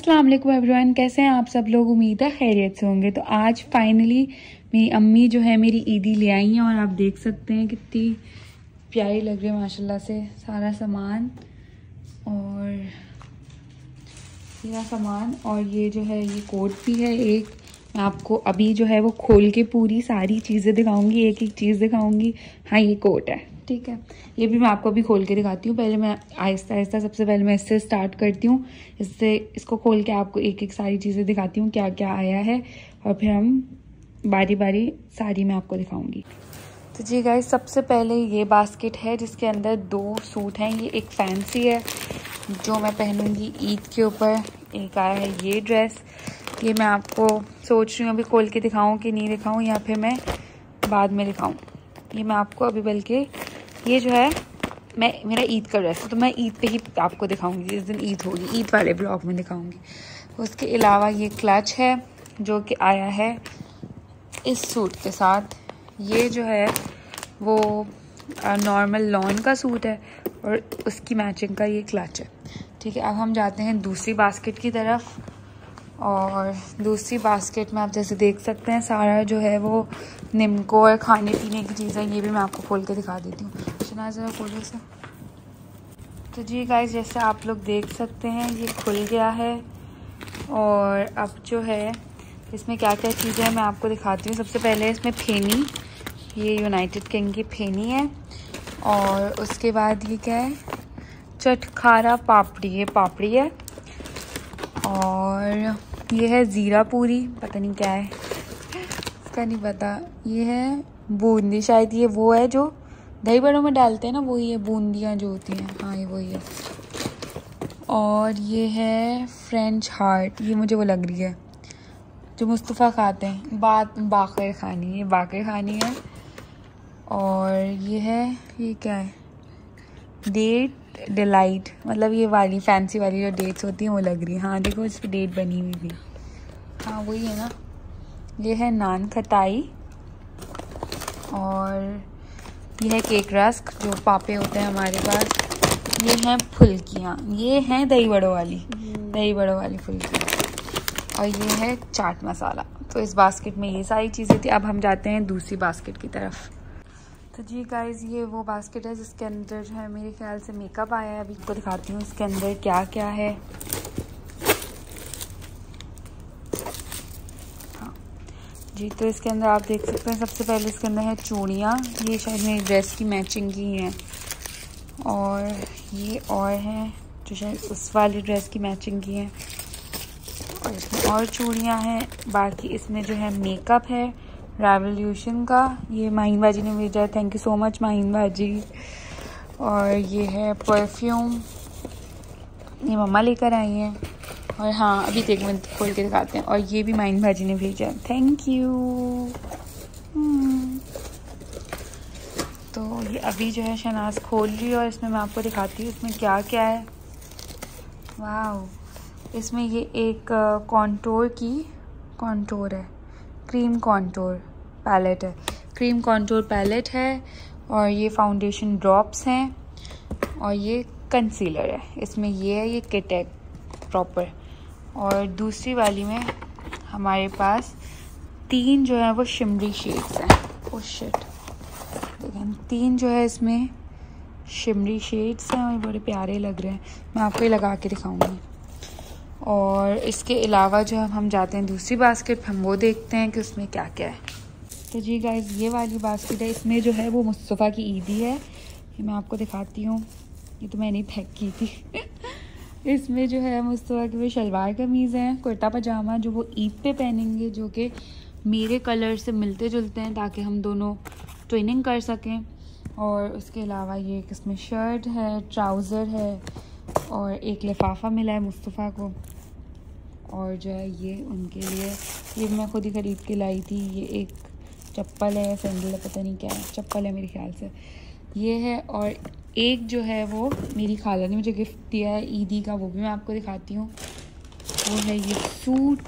अस्सलाम वालेकुम एवरीवन, कैसे हैं आप सब लोग। उम्मीद है खैरियत से होंगे। तो आज फाइनली मेरी अम्मी जो है मेरी ईदी ले आई हैं और आप देख सकते हैं कितनी प्यारी लग रही है माशाल्लाह से। सारा सामान और ये जो है ये कोट भी है एक। मैं आपको अभी जो है वो खोल के पूरी सारी चीज़ें दिखाऊंगी, एक एक चीज़ दिखाऊंगी। हाँ, ये कोट है, ठीक है। ये भी मैं आपको अभी खोल के दिखाती हूँ। पहले मैं आहिस्ता आहिस्ता सबसे पहले मैं इससे स्टार्ट करती हूँ। इसको खोल के आपको एक एक सारी चीज़ें दिखाती हूँ क्या क्या आया है, और फिर हम बारी बारी सारी मैं आपको दिखाऊंगी। तो जी गाइस, सबसे पहले ये बास्केट है जिसके अंदर 2 सूट हैं। ये एक फैंसी है जो मैं पहनूंगी ईद के ऊपर। एक आया है ये ड्रेस, ये मैं आपको सोच रही हूँ अभी खोल के दिखाऊं कि नहीं दिखाऊं, या फिर मैं बाद में दिखाऊं। ये मैं आपको अभी, बल्कि ये जो है मेरा ईद का ड्रेस है, तो मैं ईद पे ही आपको दिखाऊंगी। जिस दिन ईद होगी ईद वाले ब्लॉग में दिखाऊंगी। उसके अलावा ये क्लच है जो कि आया है इस सूट के साथ। ये जो है वो नॉर्मल लॉन का सूट है और उसकी मैचिंग का ये क्लच है, ठीक है। अब हम जाते हैं दूसरी बास्केट की तरफ। और दूसरी बास्केट में आप जैसे देख सकते हैं सारा जो है वो निम्को और खाने पीने की चीज़ें। ये भी मैं आपको खोल के दिखा देती हूँ। शनाज़ ज़रा खोलो से। तो जी गाइस, जैसे आप लोग देख सकते हैं ये खुल गया है। और अब जो है इसमें क्या क्या चीज़ें हैं मैं आपको दिखाती हूँ। सबसे पहले इसमें फेनी, ये यूनाइटेड किंग की फेनी है। और उसके बाद ये क्या है, चटखारा पापड़ी, ये पापड़ी है। और ये है ज़ीरा पूरी, पता नहीं क्या है इसका, नहीं पता। ये है बूंदी, शायद ये वो है जो दही बड़ों में डालते हैं ना, वही है बूंदियाँ जो होती हैं। हाँ, ये वही है। और ये है फ्रेंच हार्ट, ये मुझे वो लग रही है जो मुस्तफ़ा खाते हैं, बाकर खानी, ये बाकर खानी है। और ये है, ये क्या है, डेट डिलाइट, मतलब ये वाली फैंसी वाली जो डेट्स होती हैं वो लग रही है। हाँ देखो, इस पर डेट बनी हुई भी। हाँ वही है ना। ये है नान खटाई। और ये है केक रस्क जो पापे होते हैं हमारे पास। ये हैं फुल्कियाँ, ये हैं दही बड़ों वाली फुल्कियाँ। और ये है चाट मसाला। तो इस बास्केट में ये सारी चीज़ें थी। अब हम जाते हैं दूसरी बास्केट की तरफ। तो जी गाइज़, ये वो बास्केट है जिसके अंदर जो है मेरे ख्याल से मेकअप आया है। अभी आपको दिखाती हूँ इसके अंदर क्या क्या है। हाँ जी, तो इसके अंदर आप देख सकते हैं सबसे पहले इसके अंदर है चूड़ियाँ, ये शायद मेरी ड्रेस की मैचिंग की हैं। और ये और हैं जो शायद उस वाली ड्रेस की मैचिंग की हैं। और इसमें और चूड़ियाँ हैं। बाकी इसमें जो है मेकअप है रेवोल्यूशन का, ये माहीन बाजी ने भेजा है, thank you so much Maheen बाजी। और ये है परफ्यूम, ये मम्मा लेकर आई हैं। और हाँ, अभी एक मिनट खोल के दिखाते हैं। और ये भी माहीन बाजी ने भेजा है, थैंक यू। तो ये अभी जो है शनाज खोल ली और इसमें मैं आपको दिखाती हूँ इसमें क्या क्या है। वाह, इसमें ये एक कॉन्टोर है, क्रीम कॉन्टोर पैलेट है, क्रीम कॉन्टोर पैलेट है। और ये फाउंडेशन ड्रॉप्स हैं। और ये कंसीलर है। इसमें ये है, ये किट है प्रॉपर। और दूसरी वाली में हमारे पास 3 जो है वो शिमरी शेड्स हैं। ओह शिट, देखें 3 जो है इसमें शिमरी शेड्स हैं और बड़े प्यारे लग रहे हैं। मैं आपको ये लगा के दिखाऊंगी। और इसके अलावा जो हम जाते हैं दूसरी बास्केट, हम वो देखते हैं कि उसमें क्या क्या है। तो जी गाइस, ये वाली बास्केट है, इसमें जो है वो मुस्तफ़ा की ईदी है। ये मैं आपको दिखाती हूँ, ये तो मैंने पैक की थी। इसमें जो है मुस्तफ़ा की वो शलवार कमीज़ है, कुर्ता पजामा जो वो ईद पे पहनेंगे, जो कि मेरे कलर से मिलते जुलते हैं ताकि हम दोनों ट्विनिंग कर सकें। और उसके अलावा ये एक इसमें शर्ट है, ट्राउज़र है और एक लिफाफा मिला है मुस्तफ़ा को। और जो है ये उनके लिए, ये मैं खुद ही ख़रीद के लाई थी। ये एक चप्पल है, सैंडल है, पता नहीं क्या है, चप्पल है मेरे ख्याल से ये है। और एक जो है वो मेरी खाला ने मुझे गिफ्ट दिया है ईदी का, वो भी मैं आपको दिखाती हूँ। वो है ये सूट,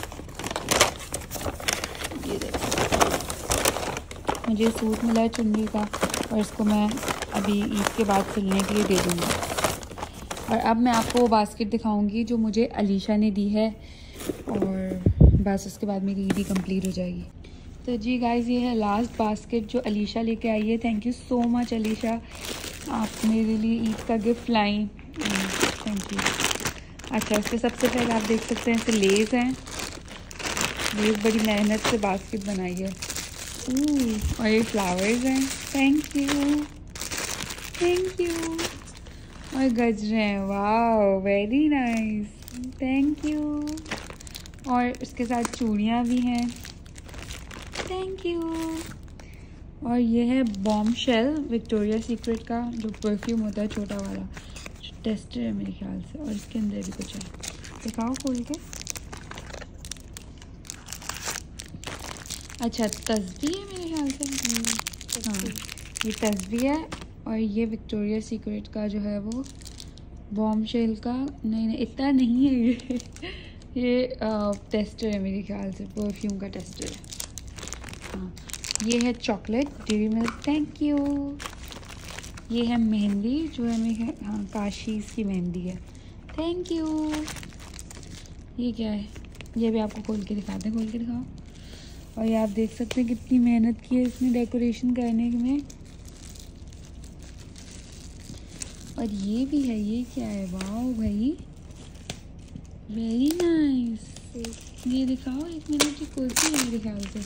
ये देखो मुझे सूट मिला है चुन्नी का, और इसको मैं अभी ईद के बाद सिलने के लिए दे दूँगी। और अब मैं आपको वो बास्केट दिखाऊंगी जो मुझे अलीशा ने दी है, और बस उसके बाद मेरी ईद कंप्लीट हो जाएगी। तो जी गाइस, ये है लास्ट बास्केट जो अलीशा लेके आई है। Thank you so much Alisha, आप मेरे लिए ईद का गिफ्ट लाई, थैंक यू। अच्छा, इसके सबसे पहले आप देख सकते हैं इससे लेस हैं। लेस बड़ी मेहनत से बास्केट बनाई है। और ये फ्लावर्स हैं, थैंक यू थैंक यू। और गजरे हैं, वाह वेरी नाइस, थैंक यू। और उसके साथ चूड़ियाँ भी हैं, थैंक यू। और ये है बॉम्बशेल विक्टोरिया सीक्रेट का जो परफ्यूम होता है छोटा वाला, टेस्टर है मेरे ख्याल से। और इसके अंदर भी कुछ है, दिखाओ खोल के। अच्छा, तस्बीह है मेरे ख्याल से। हाँ, ये तस्बीह है। और ये विक्टोरिया सीक्रेट का जो है वो बॉम्बशेल का, नहीं इतना नहीं है ये टेस्टर है मेरे ख्याल से, परफ्यूम का टेस्टर है। हाँ, ये है chocolate dairy milk, thank you. ये है मेहंदी जो है मेरे, हाँ काशीज़ की मेहंदी है, थैंक यू। ये क्या है, ये भी आपको खोल के दिखाते हैं, खोल के दिखाओ। और ये आप देख सकते हैं कितनी मेहनत की है इसने डेकोरेशन करने में। और ये भी है, ये क्या है, वाओ भाई वेरी नाइस। ये दिखाओ, 1 मिनट की कुर्सी है मेरे ख्याल से।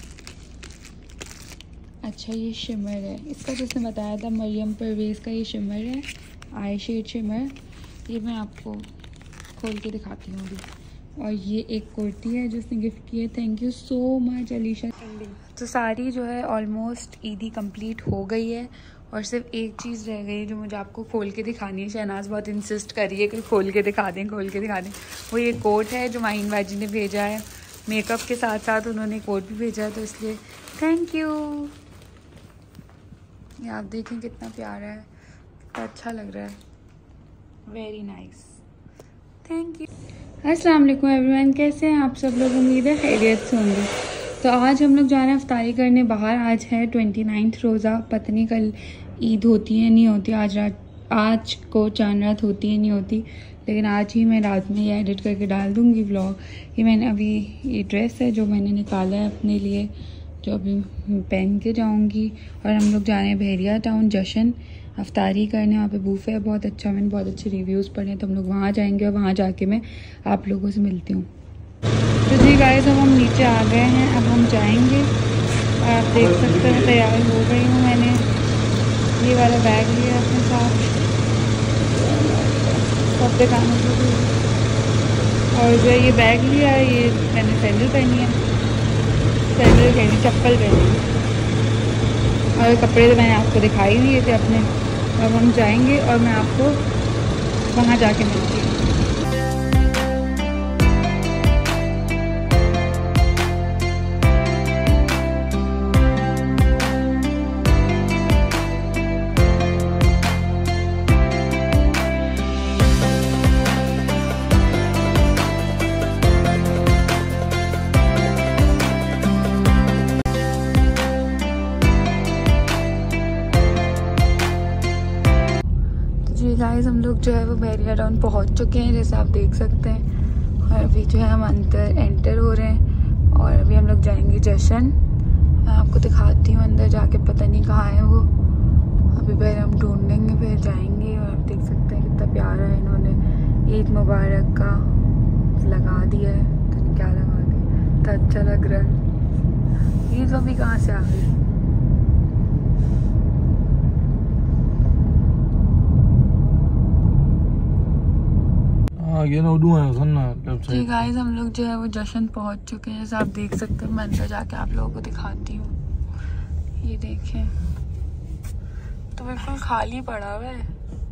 अच्छा, ये शिमर है, इसका जो उसने बताया था मरियम परवेज़ का, ये शिमर है, आई शेड शिमर। ये मैं आपको खोल के दिखाती हूँ अभी। और ये एक कुर्ती है जो उसने गिफ्ट की है, thank you so much Alisha. तो सारी जो है ऑलमोस्ट ईदी कंप्लीट हो गई है, और सिर्फ एक चीज़ रह गई जो मुझे आपको खोल के दिखानी है। शहनाज बहुत इंसिस्ट कर रही है कि खोल के दिखा दें, खोल के दिखा दें। वो ये कोट है जो माहिन बाजी ने भेजा है, मेकअप के साथ साथ उन्होंने कोट भी भेजा है, तो इसलिए थैंक यू। ये आप देखें कितना प्यारा है, कितना अच्छा लग रहा है, वेरी नाइस, थैंक यू। अस्सलाम वालेकुम एवरीवन, कैसे हैं आप सब लोग? उम्मीद है खैरियत से होंगे। तो आज हम लोग जा रहे हैं अफ्तारी करने बाहर। आज है 29 रोज़ा, पता नहीं कल ईद होती है नहीं होती, आज को चांद रात होती है नहीं होती, लेकिन आज ही मैं रात में ये एडिट करके डाल दूँगी व्लॉग। ये मैंने अभी, ये ड्रेस है जो मैंने निकाला है अपने लिए, जो अभी पहन के जाऊँगी। और हम लोग जा रहे हैं बहरिया टाउन जश्न अफ्तारी करने, वहाँ पे बूफे है बहुत अच्छा, मैंने बहुत अच्छे रिव्यूज़ पढ़े हैं, तो हम लोग वहाँ जाएंगे और वहाँ जाके मैं आप लोगों से मिलती हूँ। तो जी गाइस, अब हम नीचे आ गए हैं, अब हम जाएंगे। और आप देख सकते हैं तैयार हो गई हूँ मैंने, ये वाला बैग लिया अपने साथ, सब दिखाने के लिए। और जो ये बैग लिया है, ये मैंने सैंडल पहनी है, सैंडल पहनी, चप्पल पहनी, और कपड़े तो मैंने आपको दिखाई दिए थे अपने। अब हम जाएंगे और मैं आपको वहाँ जाके मिलती हूँ। गाइस, हम लोग जो है वो बहरिया टाउन पहुंच चुके हैं, जैसे आप देख सकते हैं। और अभी जो है हम अंदर एंटर हो रहे हैं, और अभी हम लोग जाएंगे जश्न। मैं आपको दिखाती हूँ अंदर जाके, पता नहीं कहाँ है वो, अभी पहले हम ढूंढेंगे फिर जाएंगे। और आप देख सकते हैं कितना प्यारा है, इन्होंने ईद मुबारक का लगा दिया है, तो क्या लगा दिया, इतना अच्छा लग रहा है। ईद अभी कहाँ से आ गई। जी गाइस, हम लोग जो है वो जश्न पहुंच चुके हैं, जैसे आप देख सकते हैं। मैं अंदर जाके आप लोगों को दिखाती हूँ। ये देखें, तो बिल्कुल खाली पड़ा हुआ है,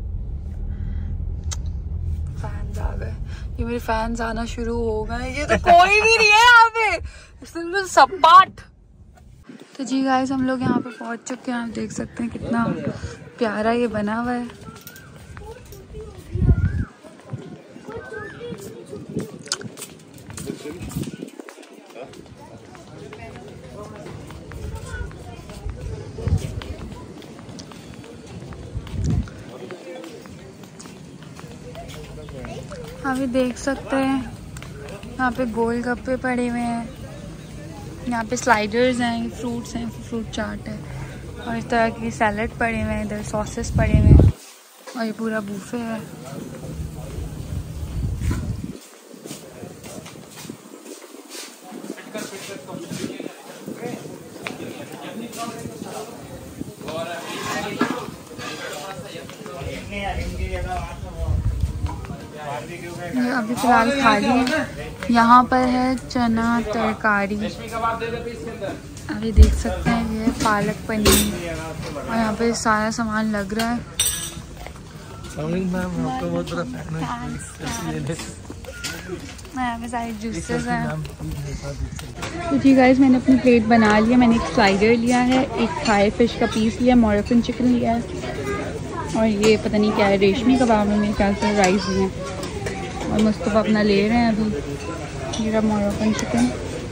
फैंस आ गए, ये मेरे फैंस आना शुरू हो गए। ये तो कोई भी नहीं है यहाँ पे, बिल्कुल सपाट। तो जी गाइस, हम लोग यहाँ पे पहुंच चुके हैं, आप देख सकते हैं कितना प्यारा ये बना हुआ है। अभी देख सकते हैं यहाँ पे गोलगप्पे पड़े हुए हैं, यहाँ पे स्लाइडर्स हैं, फ्रूट्स हैं, फ्रूट चाट है और इस तरह की सैलड पड़े हुए हैं, इधर सॉसेस पड़े हुए हैं और ये पूरा बूफे है। ये अभी फिलहाल खाली है। यहाँ पर है चना तरकारी, अभी देख सकते हैं ये पालक पनीर और यहाँ पे सारा सामान लग रहा है। यहाँ पे सारे जूसेस हैं। तो जी गाइस, मैंने अपनी प्लेट बना लिया। मैंने एक स्लाइडर लिया है, एक थाई फिश का पीस लिया, मोरक्कन चिकन लिया है और ये पता नहीं क्या है, रेशमी कबाब में मेरे ख्याल से राइस लिए हैं और मुस्तफ़ा अपना ले रहे हैं अभी मेरा मोरक्कन चिकन।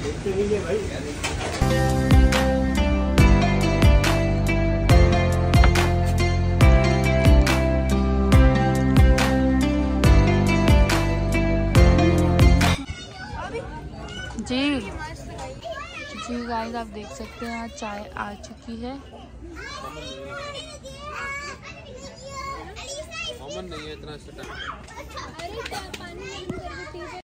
जी गाइस, आप देख सकते हैं चाय आ चुकी है। नहीं है इतना